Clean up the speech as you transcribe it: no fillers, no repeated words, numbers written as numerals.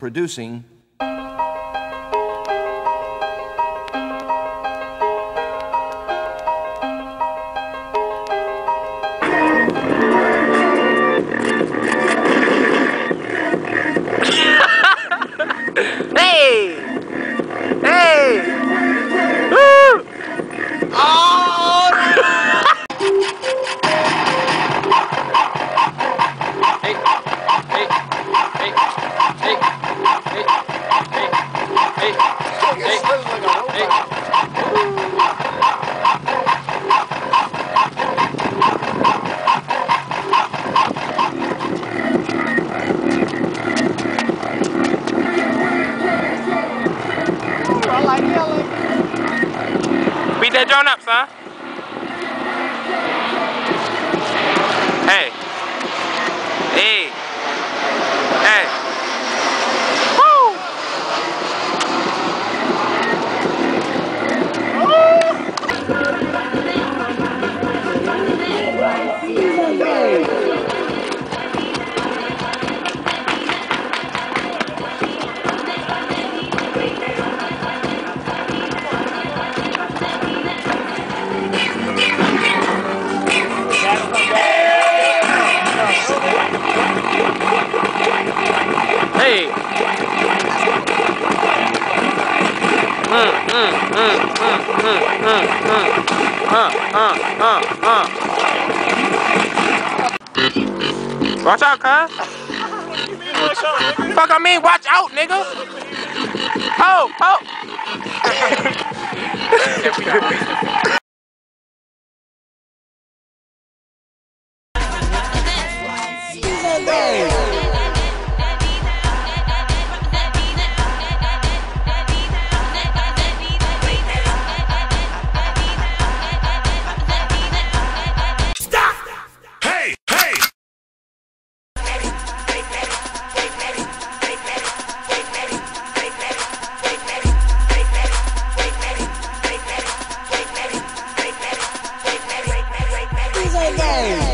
producing. Hey! Hey! Woo! Oh! Hey! Hey! Hey! Hey! Hey! Hey! Hey! Beat that joint up, son. Hey. Hey. Hey. Woo! Hey. Watch out, cuz. Fuck I mean, watch out, nigga. Oh, oh. Game.